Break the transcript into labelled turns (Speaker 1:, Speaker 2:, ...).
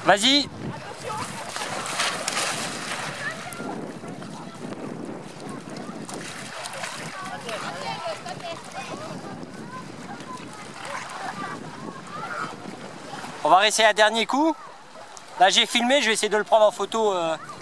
Speaker 1: Vas-y. On va réessayer un dernier coup. Là j'ai filmé, je vais essayer de le prendre en photo.